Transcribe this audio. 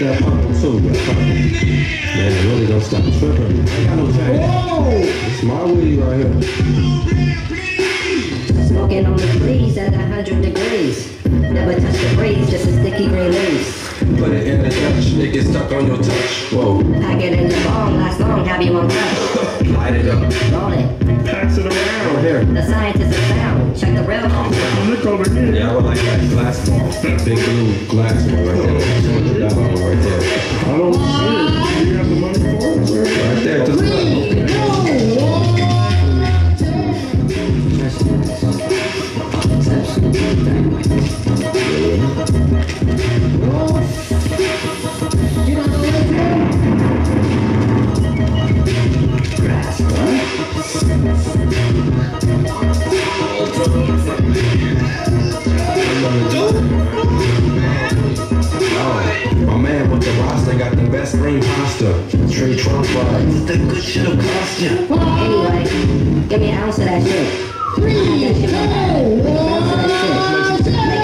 that purple too, that purple. Man, really don't stop tripping. I got no change. It's my weed right here. Smoking on the breeze at 100 degrees. Never touch the breeze, just a sticky green leaves. Put it in the Dutch, it gets stuck on your touch. Whoa. Pack it in the bomb, last long, have you on touch. Light it up. Roll it. Pass it around. Over here. The scientist is found. Check the real. Look over here. Yeah, I would like that glass ball. Big blue glass one right there. $200 one right there. I don't see it. Do you have the money for it? Right there, just look. My man with the roster got the best green pasta. Straight Trump fries. That good shit'll cost you. Anyway, give me an ounce of that shit. 3, 2, 1. Ounce of that shit. Make